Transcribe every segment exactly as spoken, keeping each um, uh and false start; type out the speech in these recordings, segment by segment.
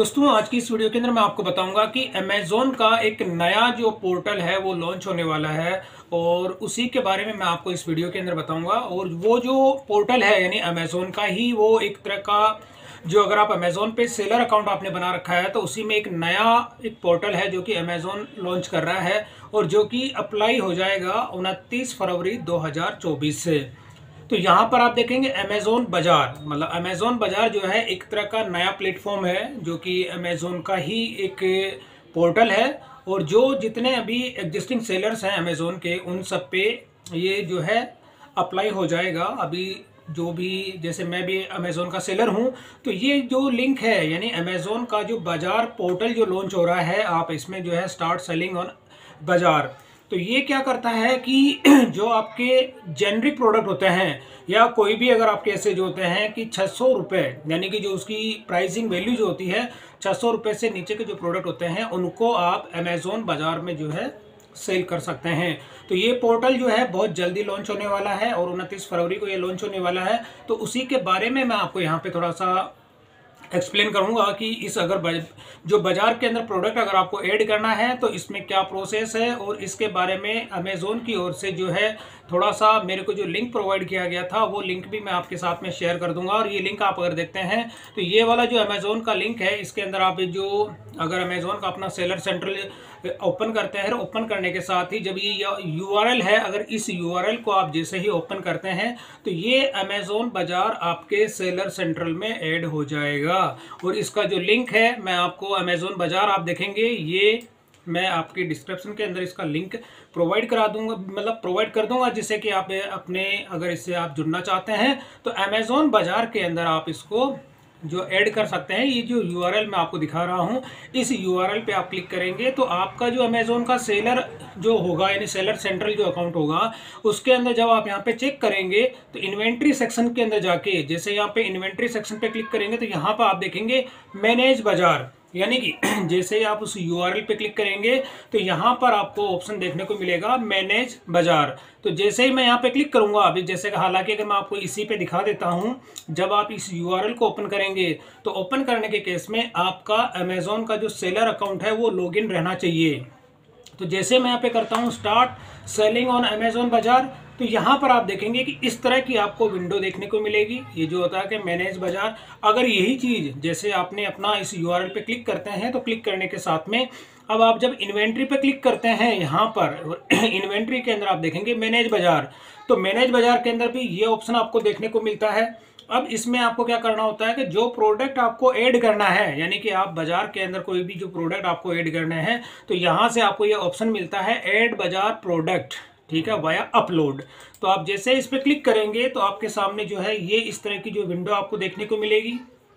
दोस्तों आज की इस वीडियो के अंदर मैं आपको बताऊंगा कि अमेज़ॉन का एक नया जो पोर्टल है वो लॉन्च होने वाला है और उसी के बारे में मैं आपको इस वीडियो के अंदर बताऊंगा। और वो जो पोर्टल है यानी अमेज़ॉन का ही वो एक तरह का जो अगर आप अमेज़ॉन पे सेलर अकाउंट आपने बना रखा है तो उसी में एक नया एक पोर्टल है जो कि अमेज़ॉन लॉन्च कर रहा है और जो कि अप्लाई हो जाएगा उनतीस फरवरी दो हज़ार चौबीस से। तो यहाँ पर आप देखेंगे अमेज़ॉन बाजार, मतलब अमेज़ॉन बाजार जो है एक तरह का नया प्लेटफॉर्म है जो कि अमेज़ॉन का ही एक पोर्टल है और जो जितने अभी एग्जिस्टिंग सेलर्स हैं अमेज़ॉन के उन सब पे ये जो है अप्लाई हो जाएगा। अभी जो भी जैसे मैं भी अमेज़ॉन का सेलर हूँ तो ये जो लिंक है यानी अमेज़ॉन का जो बाजार पोर्टल जो लॉन्च हो रहा है, आप इसमें जो है स्टार्ट सेलिंग ऑन बाजार, तो ये क्या करता है कि जो आपके जेनरिक प्रोडक्ट होते हैं या कोई भी अगर आपके ऐसे जो होते हैं कि छः सौ रुपये यानी कि जो उसकी प्राइसिंग वैल्यू जो होती है छः सौ रुपये से नीचे के जो प्रोडक्ट होते हैं उनको आप अमेज़ॉन बाज़ार में जो है सेल कर सकते हैं। तो ये पोर्टल जो है बहुत जल्दी लॉन्च होने वाला है और उनतीस फरवरी को ये लॉन्च होने वाला है। तो उसी के बारे में मैं आपको यहाँ पे थोड़ा सा एक्सप्लेन करूंगा कि इस अगर बज, जो बाजार के अंदर प्रोडक्ट अगर आपको ऐड करना है तो इसमें क्या प्रोसेस है और इसके बारे में अमेज़ॉन की ओर से जो है थोड़ा सा मेरे को जो लिंक प्रोवाइड किया गया था वो लिंक भी मैं आपके साथ में शेयर कर दूंगा। और ये लिंक आप अगर देखते हैं तो ये वाला जो अमेज़ॉन का लिंक है इसके अंदर आप जो अगर अमेज़ॉन का अपना सेलर सेंटर ओपन करते हैं, ओपन करने के साथ ही जब ये यूआरएल है, अगर इस यूआरएल को आप जैसे ही ओपन करते हैं तो ये अमेज़ॉन बाजार आपके सेलर सेंट्रल में ऐड हो जाएगा। और इसका जो लिंक है मैं आपको अमेज़ॉन बाजार आप देखेंगे ये मैं आपकी डिस्क्रिप्शन के अंदर इसका लिंक प्रोवाइड करा दूंगा, मतलब प्रोवाइड कर दूंगा, जिससे कि आप अपने अगर इससे आप जुड़ना चाहते हैं तो अमेज़ॉन बाजार के अंदर आप इसको जो ऐड कर सकते हैं। ये जो यूआरएल मैं आपको दिखा रहा हूँ इस यूआरएल पे आप क्लिक करेंगे तो आपका जो अमेज़ॉन का सेलर जो होगा यानी सेलर सेंट्रल जो अकाउंट होगा उसके अंदर जब आप यहाँ पे चेक करेंगे तो इन्वेंट्री सेक्शन के अंदर जाके जैसे यहाँ पे इन्वेंट्री सेक्शन पे क्लिक करेंगे तो यहाँ पर आप देखेंगे मैनेज बाजार, यानी कि जैसे ही आप उस यूआरएल पे क्लिक करेंगे तो यहाँ पर आपको ऑप्शन देखने को मिलेगा मैनेज बाजार। तो जैसे ही मैं यहाँ पे क्लिक करूंगा अभी जैसे हालांकि अगर मैं आपको इसी पे दिखा देता हूँ, जब आप इस यूआरएल को ओपन करेंगे तो ओपन करने के केस में आपका अमेज़ॉन का जो सेलर अकाउंट है वो लॉगिन रहना चाहिए। तो जैसे मैं यहाँ पे करता हूँ स्टार्ट सेलिंग ऑन अमेज़ॉन बाजार, तो यहाँ पर आप देखेंगे कि इस तरह की आपको विंडो देखने को मिलेगी। ये जो होता है कि मैनेज बाजार, अगर यही चीज़ जैसे आपने अपना इस यूआरएल पे क्लिक करते हैं तो क्लिक करने के साथ में अब आप जब इन्वेंट्री पे क्लिक करते हैं यहाँ पर इन्वेंट्री के अंदर आप देखेंगे मैनेज बाजार, तो मैनेज बाजार के अंदर भी ये ऑप्शन आपको देखने को मिलता है। अब इसमें आपको क्या करना होता है कि जो प्रोडक्ट आपको ऐड करना है यानी कि आप बाजार के अंदर कोई भी जो प्रोडक्ट आपको ऐड करने हैं तो यहाँ से आपको ये ऑप्शन मिलता है ऐड बाजार प्रोडक्ट, ठीक है, वाया अपलोड। तो आप जैसे इस पर क्लिक करेंगे तो आपके सामने जो है ये इस तरह की जो विंडो आपको देखने को मिलेगी।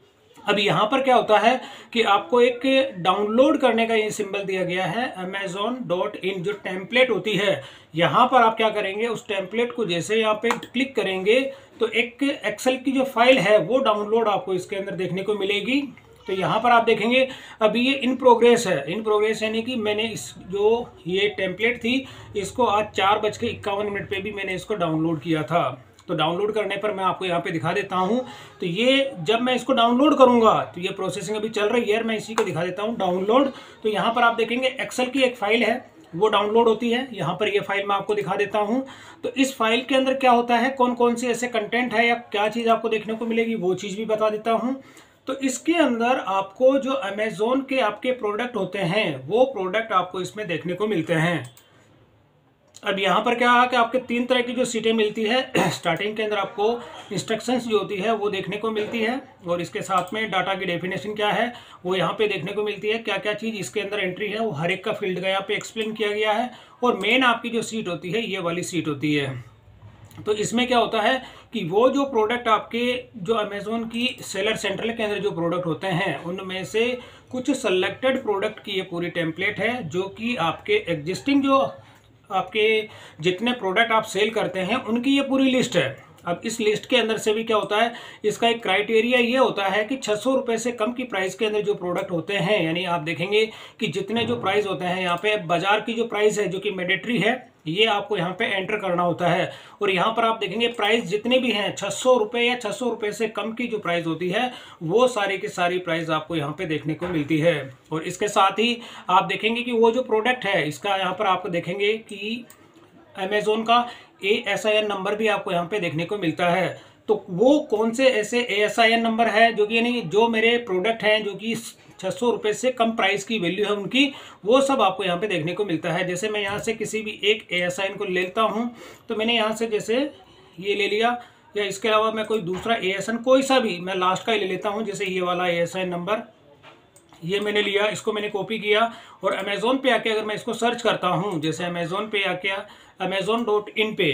अब यहाँ पर क्या होता है कि आपको एक डाउनलोड करने का ये सिंबल दिया गया है अमेज़ॉन डॉट इन, जो टेम्पलेट होती है यहाँ पर आप क्या करेंगे उस टेम्पलेट को जैसे यहाँ पे क्लिक करेंगे तो एक एक्सेल की जो फाइल है वो डाउनलोड आपको इसके अंदर देखने को मिलेगी। तो यहाँ पर आप देखेंगे अभी ये इन प्रोग्रेस है, इन प्रोग्रेस यानी कि मैंने इस जो ये टेम्पलेट थी इसको आज चार बज के इक्यावन मिनट पे भी मैंने इसको डाउनलोड किया था। तो डाउनलोड करने पर मैं आपको यहाँ पे दिखा देता हूँ। तो ये जब मैं इसको डाउनलोड करूँगा तो ये प्रोसेसिंग अभी चल रही है, मैं इसी को दिखा देता हूँ डाउनलोड। तो यहाँ पर आप देखेंगे एक्सेल की एक फाइल है वो डाउनलोड होती है, यहाँ पर ये फाइल मैं आपको दिखा देता हूँ। तो इस फाइल के अंदर क्या होता है, कौन कौन से ऐसे कंटेंट है या क्या चीज़ आपको देखने को मिलेगी वो चीज़ भी बता देता हूँ। तो इसके अंदर आपको जो अमेज़ॉन के आपके प्रोडक्ट होते हैं वो प्रोडक्ट आपको इसमें देखने को मिलते हैं। अब यहाँ पर क्या है कि आपके तीन तरह की जो सीटें मिलती है स्टार्टिंग के अंदर आपको इंस्ट्रक्शंस जो होती है वो देखने को मिलती है और इसके साथ में डाटा की डेफिनेशन क्या है वो यहाँ पे देखने को मिलती है, क्या क्या चीज़ इसके अंदर एंट्री है वो हर एक का फील्ड का यहाँ पे एक्सप्लेन किया गया है। और मेन आपकी जो सीट होती है ये वाली सीट होती है। तो इसमें क्या होता है कि वो जो प्रोडक्ट आपके जो अमेज़ॉन की सेलर सेंट्रल के अंदर जो प्रोडक्ट होते हैं उनमें से कुछ सेलेक्टेड प्रोडक्ट की ये पूरी टेम्पलेट है जो कि आपके एग्जिस्टिंग जो आपके जितने प्रोडक्ट आप सेल करते हैं उनकी ये पूरी लिस्ट है। अब इस लिस्ट के अंदर से भी क्या होता है, इसका एक क्राइटेरिया ये होता है कि छह सौ रुपए से कम की प्राइस के अंदर जो प्रोडक्ट होते हैं, यानी आप देखेंगे कि जितने जो प्राइस होते हैं यहाँ पे बाजार की जो प्राइस है जो कि मैंडेटरी है, ये आपको यहाँ पे एंटर करना होता है। और यहाँ पर आप देखेंगे प्राइस जितने भी हैं छह सौ रुपए या छह सौ रुपए से कम की जो प्राइस होती है वो सारी की सारी प्राइस आपको यहाँ पे देखने को मिलती है। और इसके साथ ही आप देखेंगे कि वो जो प्रोडक्ट है इसका यहाँ पर आप देखेंगे कि अमेजोन का A S I N number भी आपको यहाँ पे देखने को मिलता है। तो वो कौन से ऐसे A S I N number है जो कि यानी जो मेरे प्रोडक्ट हैं जो कि छह सौ रुपए से कम प्राइस की वैल्यू है उनकी, वो सब आपको यहाँ पे देखने को मिलता है। जैसे मैं यहाँ से किसी भी एक ए एस आई एन को लेता हूँ, तो मैंने यहाँ से जैसे ये ले लिया, या इसके अलावा मैं कोई दूसरा ए एस आई एन कोई सा भी मैं लास्ट का ही ले लेता हूँ, जैसे ये वाला A S I N number ये मैंने लिया, इसको मैंने कॉपी किया और अमेजोन पे आके अगर मैं इसको सर्च करता हूँ, जैसे अमेजोन पे आके अमेजोन डॉट इन पे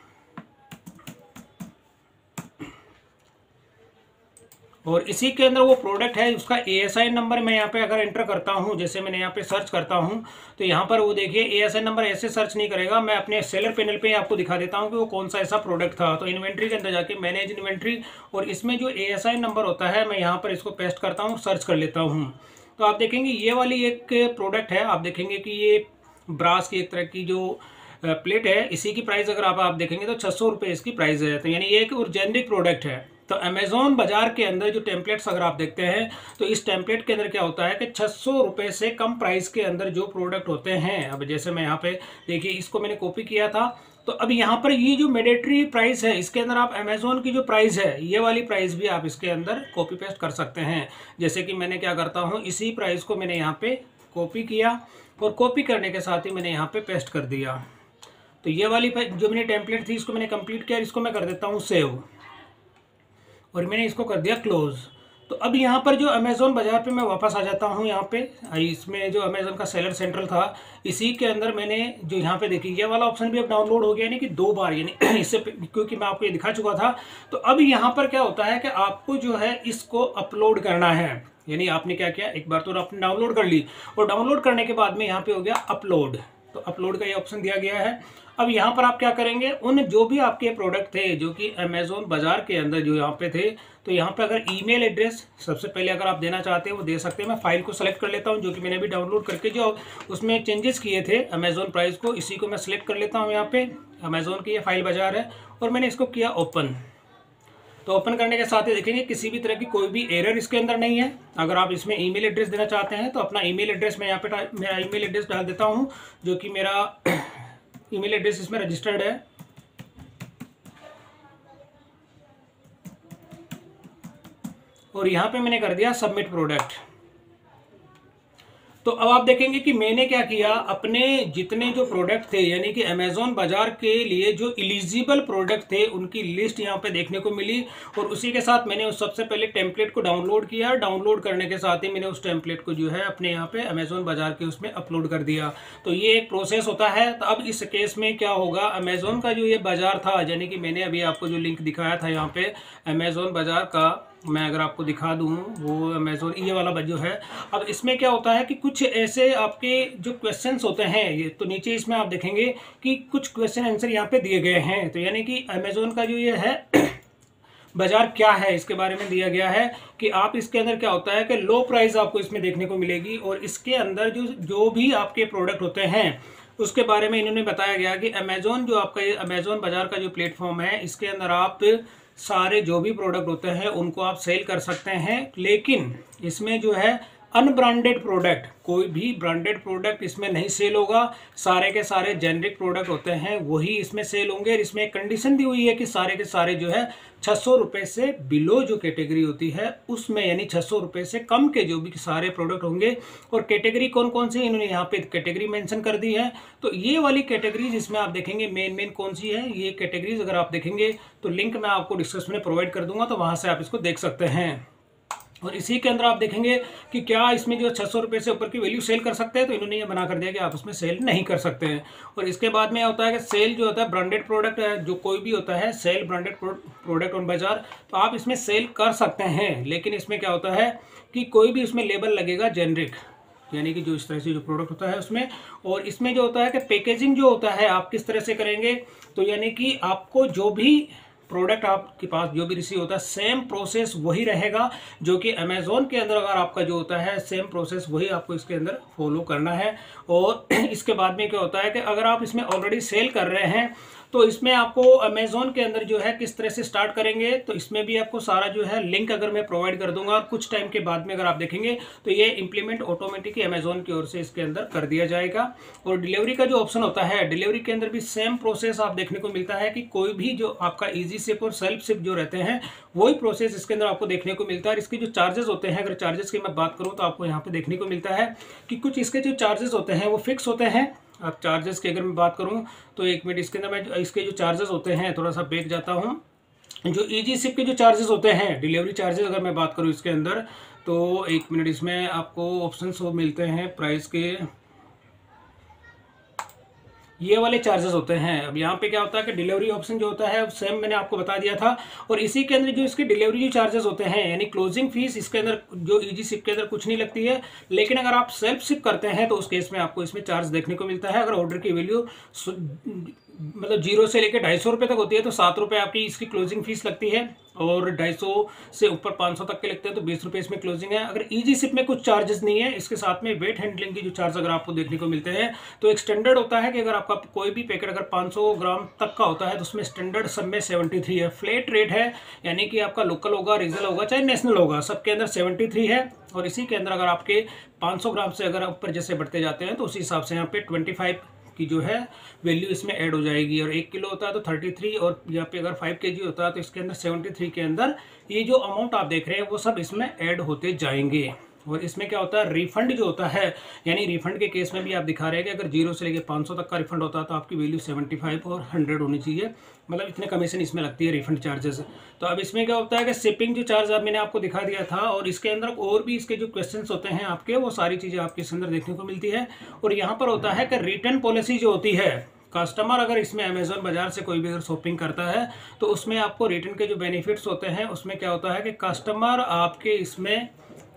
और इसी के अंदर वो प्रोडक्ट है उसका A S I N number मैं यहाँ पे अगर एंटर करता हूँ, जैसे मैंने यहाँ पे सर्च करता हूँ, तो यहाँ पर वो देखिए A S I N number ऐसे सर्च नहीं करेगा, मैं अपने सेलर पैनल पे आपको दिखा देता हूँ कि वो कौन सा ऐसा प्रोडक्ट था। तो इन्वेंट्री के अंदर जाके मैनेज इन्वेंट्री और इसमें जो A S I N number होता है मैं यहाँ पर इसको पेस्ट करता हूँ, सर्च कर लेता हूँ। तो आप देखेंगे ये वाली एक प्रोडक्ट है, आप देखेंगे कि ये ब्रास की एक तरह की जो प्लेट है, इसी की प्राइस अगर आप आप देखेंगे तो छह सौ रुपये इसकी प्राइस है। तो यानी ये एक जेनरिक प्रोडक्ट है। तो अमेजोन बाजार के अंदर जो टेम्पलेट्स अगर आप देखते हैं तो इस टेम्पलेट के अंदर क्या होता है कि छह सौ रुपये से कम प्राइस के अंदर जो प्रोडक्ट होते हैं, अब जैसे मैं यहाँ पे देखिए इसको मैंने कॉपी किया था, तो अब यहाँ पर ये जो मैंडेटरी प्राइस है इसके अंदर आप अमेजोन की जो प्राइस है ये वाली प्राइस भी आप इसके अंदर कॉपी पेस्ट कर सकते हैं। जैसे कि मैंने क्या करता हूँ, इसी प्राइस को मैंने यहाँ पे कॉपी किया और कॉपी करने के साथ ही मैंने यहाँ पे पेस्ट कर दिया। तो ये वाली जो मैंने टेम्पलेट थी इसको मैंने कंप्लीट किया, इसको मैं कर देता हूँ सेव और मैंने इसको कर दिया क्लोज। तो अब यहाँ पर जो अमेजोन बाजार पे मैं वापस आ जाता हूँ, यहाँ पे इसमें जो अमेजोन का सेलर सेंट्रल था इसी के अंदर मैंने जो यहाँ पे देखी ये वाला ऑप्शन भी अब डाउनलोड हो गया, यानी कि दो बार, यानी इससे क्योंकि मैं आपको ये दिखा चुका था। तो अब यहाँ पर क्या होता है कि आपको जो है इसको अपलोड करना है, यानी आपने क्या किया, एक बार तो आपने डाउनलोड कर ली और डाउनलोड करने के बाद में यहाँ पे हो गया अपलोड। तो अपलोड का ये ऑप्शन दिया गया है। अब यहाँ पर आप क्या करेंगे, उन जो भी आपके प्रोडक्ट थे जो कि अमेजोन बाजार के अंदर जो यहाँ पे थे, तो यहाँ पे अगर ईमेल एड्रेस सबसे पहले अगर आप देना चाहते हैं वो दे सकते हैं। मैं फाइल को सेलेक्ट कर लेता हूँ जो कि मैंने भी डाउनलोड करके जो उसमें चेंजेस किए थे अमेजोन प्राइस को, इसी को मैं सिलेक्ट कर लेता हूँ। यहाँ पे अमेजोन की ये फाइल बाजार है और मैंने इसको किया ओपन। तो ओपन करने के साथ ही देखेंगे किसी भी तरह की कोई भी एरर इसके अंदर नहीं है। अगर आप इसमें ईमेल एड्रेस देना चाहते हैं तो अपना ईमेल एड्रेस मैं यहाँ पे मेरा ईमेल एड्रेस डाल देता हूँ जो कि मेरा ईमेल एड्रेस इसमें रजिस्टर्ड है। और यहाँ पे मैंने कर दिया सबमिट प्रोडक्ट। तो अब आप देखेंगे कि मैंने क्या किया, अपने जितने जो प्रोडक्ट थे यानी कि अमेजोन बाजार के लिए जो इलिजिबल प्रोडक्ट थे उनकी लिस्ट यहाँ पे देखने को मिली और उसी के साथ मैंने उस सबसे पहले टेम्पलेट को डाउनलोड किया। डाउनलोड करने के साथ ही मैंने उस टेम्पलेट को जो है अपने यहाँ पे अमेजोन बाजार के उसमें अपलोड कर दिया। तो ये एक प्रोसेस होता है। तो अब इस केस में क्या होगा, अमेजोन का जो ये बाजार था, यानी कि मैंने अभी आपको जो लिंक दिखाया था यहाँ पे अमेजोन बाजार का, मैं अगर आपको दिखा दूँ वो अमेजोन ये वाला जो है। अब इसमें क्या होता है कि कुछ ऐसे आपके जो क्वेश्चंस होते हैं, ये तो नीचे इसमें आप देखेंगे कि कुछ क्वेश्चन आंसर यहाँ पे दिए गए हैं। तो यानी कि अमेजोन का जो ये है बाजार क्या है इसके बारे में दिया गया है कि आप इसके अंदर क्या होता है कि लो प्राइस आपको इसमें देखने को मिलेगी और इसके अंदर जो जो भी आपके प्रोडक्ट होते हैं उसके बारे में इन्होंने बताया गया कि अमेजोन जो आपका ये अमेजोन बाजार का जो प्लेटफॉर्म है इसके अंदर आप सारे जो भी प्रोडक्ट होते हैं उनको आप सेल कर सकते हैं। लेकिन इसमें जो है अनब्रांडेड प्रोडक्ट, कोई भी ब्रांडेड प्रोडक्ट इसमें नहीं सेल होगा। सारे के सारे जेनरिक प्रोडक्ट होते हैं वही इसमें सेल होंगे। इसमें एक कंडीशन दी हुई है कि सारे के सारे जो है छह सौ रुपये से बिलो जो कैटेगरी होती है उसमें, यानी छह सौ रुपये से कम के जो भी सारे प्रोडक्ट होंगे। और कैटेगरी कौन कौन सी इन्होंने यहाँ पे कैटेगरी मेंशन कर दी है। तो ये वाली कैटेगरी जिसमें आप देखेंगे मेन मेन कौन सी है, ये कैटेगरीज अगर आप देखेंगे तो लिंक मैं आपको डिस्क्रिप्शन में प्रोवाइड कर दूंगा, तो वहाँ से आप इसको देख सकते हैं। और इसी के अंदर आप देखेंगे कि क्या इसमें जो छह सौ रुपये से ऊपर की वैल्यू सेल कर सकते हैं, तो इन्होंने ये बना कर दिया कि आप उसमें सेल नहीं कर सकते हैं। और इसके बाद में होता है कि सेल जो होता है ब्रांडेड प्रोडक्ट है, जो कोई भी होता है सेल ब्रांडेड प्रोडक्ट ऑन बाजार, तो आप इसमें सेल कर सकते हैं। लेकिन इसमें क्या होता है कि कोई भी उसमें लेबल लगेगा जेनरिक, यानी कि जो इस तरह से जो प्रोडक्ट होता है उसमें। और इसमें जो होता है कि पैकेजिंग जो होता है आप किस तरह से करेंगे, तो यानी कि आपको जो भी प्रोडक्ट आपके पास जो भी रिसीव होता है सेम प्रोसेस वही रहेगा जो कि अमेजोन के अंदर अगर आपका जो होता है सेम प्रोसेस वही आपको इसके अंदर फॉलो करना है। और इसके बाद में क्या होता है कि अगर आप इसमें ऑलरेडी सेल कर रहे हैं तो इसमें आपको अमेजोन के अंदर जो है किस तरह से स्टार्ट करेंगे तो इसमें भी आपको सारा जो है लिंक अगर मैं प्रोवाइड कर दूंगा, और कुछ टाइम के बाद में अगर आप देखेंगे तो ये इंप्लीमेंट ऑटोमेटिक अमेजोन की ओर से इसके अंदर कर दिया जाएगा। और डिलीवरी का जो ऑप्शन होता है, डिलीवरी के अंदर भी सेम प्रोसेस आप देखने को मिलता है कि कोई भी जो आपका इजी शिप और सेल्फ शिप जो रहते हैं वही प्रोसेस इसके अंदर आपको देखने को मिलता है। और इसके जो चार्जेस होते हैं, अगर चार्जेस की मैं बात करूँ तो आपको यहाँ पे देखने को मिलता है कि कुछ इसके जो चार्जेस होते हैं वो फिक्स होते हैं। अब चार्जेस की अगर मैं बात करूं तो एक मिनट, इसके अंदर मैं इसके जो चार्जेस होते हैं थोड़ा सा बैक जाता हूं। जो इजी शिप के जो चार्जेस होते हैं, डिलीवरी चार्जेस अगर मैं बात करूं इसके अंदर तो एक मिनट, इसमें आपको ऑप्शंस वो मिलते हैं प्राइस के, ये वाले चार्जेस होते हैं। अब यहाँ पे क्या होता है कि डिलीवरी ऑप्शन जो होता है सेम मैंने आपको बता दिया था, और इसी के अंदर जो इसके डिलीवरी जो चार्जेस होते हैं यानी क्लोजिंग फीस इसके अंदर जो इजी शिप के अंदर कुछ नहीं लगती है। लेकिन अगर आप सेल्फ शिप करते हैं तो उस केस में आपको इसमें चार्ज देखने को मिलता है। अगर ऑर्डर की वैल्यू मतलब जीरो से लेकर ढाई सौ रुपये तक होती है तो सात रुपये आपकी इसकी क्लोजिंग फीस लगती है, और ढाई सौ से ऊपर पाँच सौ तक के लगते हैं तो बीस रुपये इसमें क्लोजिंग है। अगर इजी शिप में कुछ चार्जेस नहीं है, इसके साथ में वेट हैंडलिंग की जो चार्ज अगर आपको देखने को मिलते हैं तो एक स्टैंडर्ड होता है कि अगर आपका कोई भी पैकेट अगर पाँच सौ ग्राम तक का होता है तो उसमें स्टैंडर्ड सब में सेवेंटी थ्री है। फ्लैट रेट है यानी कि आपका लोकल होगा, रीजनल होगा, चाहे नेशनल होगा, सबके अंदर सेवेंटी थ्री है। और इसी के अंदर अगर आपके पाँच सौ ग्राम से अगर ऊपर जैसे बढ़ते जाते हैं तो उसी हिसाब से यहाँ पे ट्वेंटी फाइव की जो है वैल्यू इसमें ऐड हो जाएगी। और एक किलो होता है तो थर्टी थ्री, और यहाँ पे अगर फाइव केजी होता है तो इसके अंदर सेवेंटी थ्री के अंदर ये जो अमाउंट आप देख रहे हैं वो सब इसमें ऐड होते जाएंगे। और इसमें क्या होता है, रिफंड जो होता है, यानी रिफंड के केस में भी आप दिखा रहे हैं कि अगर जीरो से लेकर पाँच सौ तक का रिफंड होता है तो आपकी वैल्यू सेवेंटी फाइव और हंड्रेड होनी चाहिए, मतलब इतने कमीशन इसमें लगती है रिफंड चार्जेस। तो अब इसमें क्या होता है कि शिपिंग जो चार्ज अब मैंने आपको दिखा दिया था, और इसके अंदर और भी इसके जो क्वेश्चंस होते हैं आपके वो सारी चीज़ें आपके इस अंदर देखने को मिलती है। और यहाँ पर होता है कि रिटर्न पॉलिसी जो होती है, कस्टमर अगर इसमें अमेजोन बाजार से कोई भी अगर शॉपिंग करता है तो उसमें आपको रिटर्न के जो बेनिफिट्स होते हैं उसमें क्या होता है कि कस्टमर आपके इसमें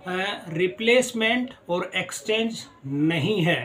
रिप्लेसमेंट और एक्सचेंज नहीं है।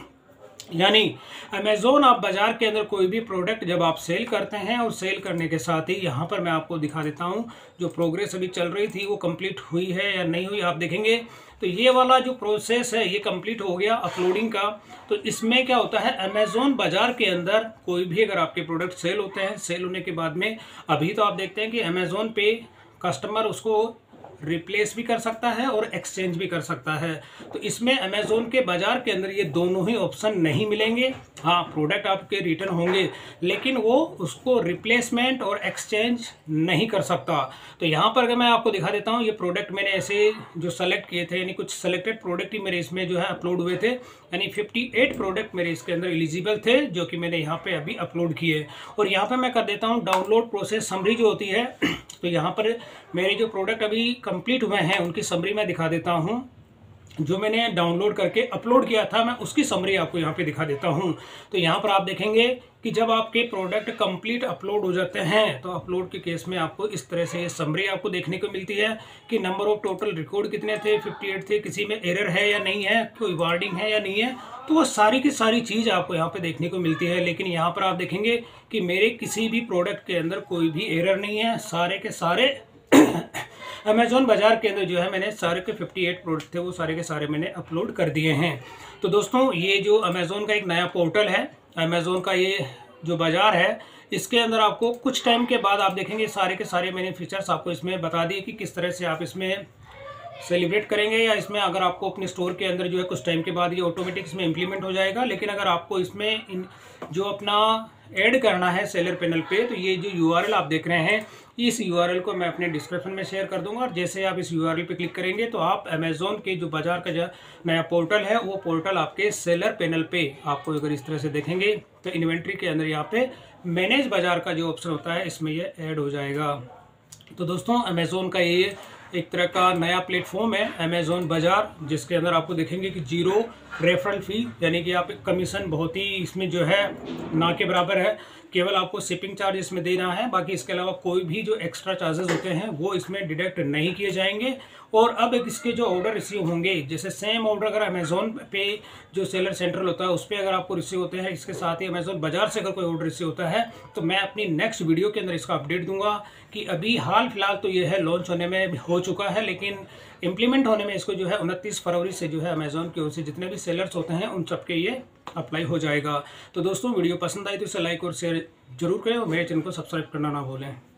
यानी अमेजोन आप बाजार के अंदर कोई भी प्रोडक्ट जब आप सेल करते हैं, और सेल करने के साथ ही यहाँ पर मैं आपको दिखा देता हूँ जो प्रोग्रेस अभी चल रही थी वो कंप्लीट हुई है या नहीं हुई, आप देखेंगे तो ये वाला जो प्रोसेस है ये कंप्लीट हो गया अपलोडिंग का। तो इसमें क्या होता है, अमेजोन बाजार के अंदर कोई भी अगर आपके प्रोडक्ट सेल होते हैं, सेल होने के बाद में अभी तो आप देखते हैं कि अमेजोन पे कस्टमर उसको रिप्लेस भी कर सकता है और एक्सचेंज भी कर सकता है। तो इसमें अमेजोन के बाजार के अंदर ये दोनों ही ऑप्शन नहीं मिलेंगे। हाँ, प्रोडक्ट आपके रिटर्न होंगे लेकिन वो उसको रिप्लेसमेंट और एक्सचेंज नहीं कर सकता। तो यहाँ पर अगर मैं आपको दिखा देता हूँ, ये प्रोडक्ट मैंने ऐसे जो सेलेक्ट किए थे, यानी कुछ सेलेक्टेड प्रोडक्ट ही मेरे इसमें जो है अपलोड हुए थे, यानी अट्ठावन प्रोडक्ट मेरे इसके अंदर एलिजिबल थे जो कि मैंने यहाँ पे अभी अपलोड किए। और यहाँ पे मैं कर देता हूँ डाउनलोड प्रोसेस समरी जो होती है। तो यहाँ पर मेरे जो प्रोडक्ट अभी कंप्लीट हुए हैं उनकी समरी मैं दिखा देता हूँ। जो मैंने डाउनलोड करके अपलोड किया था मैं उसकी समरी आपको यहाँ पे दिखा देता हूँ। तो यहाँ पर आप देखेंगे कि जब आपके प्रोडक्ट कंप्लीट अपलोड हो जाते हैं तो अपलोड के केस में आपको इस तरह से ये समरी आपको देखने को मिलती है कि नंबर ऑफ टोटल रिकॉर्ड कितने थे, अट्ठावन थे, किसी में एरर है या नहीं है, कोई वार्निंग है या नहीं है, तो वो सारी की सारी चीज़ आपको यहाँ पे देखने को मिलती है। लेकिन यहाँ पर आप देखेंगे कि मेरे किसी भी प्रोडक्ट के अंदर कोई भी एरर नहीं है, सारे के सारे अमेजोन बाजार के अंदर जो है मैंने सारे के अट्ठावन प्रोडक्ट थे वो सारे के सारे मैंने अपलोड कर दिए हैं। तो दोस्तों ये जो अमेजोन का एक नया पोर्टल है, अमेजोन का ये जो बाजार है, इसके अंदर आपको कुछ टाइम के बाद आप देखेंगे सारे के सारे मैंने फीचर्स आपको इसमें बता दिए कि किस तरह से आप इसमें सेलिब्रेट करेंगे, या इसमें अगर आपको अपने स्टोर के अंदर जो है कुछ टाइम के बाद ये ऑटोमेटिक इसमें इम्प्लीमेंट हो जाएगा। लेकिन अगर आपको इसमें इन जो अपना ऐड करना है सेलर पैनल पे, तो ये जो यूआरएल आप देख रहे हैं इस यूआरएल को मैं अपने डिस्क्रिप्शन में शेयर कर दूंगा। और जैसे आप इस यूआरएल पे क्लिक करेंगे तो आप अमेजोन के जो बाजार का जो नया पोर्टल है वो पोर्टल आपके सेलर पैनल पे आपको अगर इस तरह से देखेंगे तो इन्वेंट्री के अंदर यहाँ पे मैनेज बाजार का जो ऑप्शन होता है इसमें ये ऐड हो जाएगा। तो दोस्तों अमेजोन का ये एक तरह का नया प्लेटफॉर्म है अमेजोन बाजार, जिसके अंदर आपको देखेंगे कि जीरो रेफरल फी, यानी कि आप कमीशन बहुत ही इसमें जो है ना के बराबर है। केवल आपको शिपिंग चार्ज इसमें देना है, बाकी इसके अलावा कोई भी जो एक्स्ट्रा चार्जेस होते हैं वो इसमें डिडक्ट नहीं किए जाएंगे। और अब एक इसके जो ऑर्डर रिसीव होंगे, जैसे सेम ऑर्डर अगर अमेजोन पे जो सेलर सेंट्रल होता है उस पर अगर आपको रिसीव होते हैं, इसके साथ ही अमेजोन बाजार से अगर कोई ऑर्डर रिसीव होता है तो मैं अपनी नेक्स्ट वीडियो के अंदर इसका अपडेट दूंगा कि अभी हाल फिलहाल तो ये है लॉन्च होने में हो चुका है, लेकिन इम्प्लीमेंट होने में इसको जो है उनतीस फरवरी से जो है अमेजोन की ओर से जितने भी सेलर्स होते हैं उन सबके ये अप्लाई हो जाएगा। तो दोस्तों वीडियो पसंद आई तो इसे लाइक और शेयर जरूर करें और मेरे चैनल को सब्सक्राइब करना ना भूलें।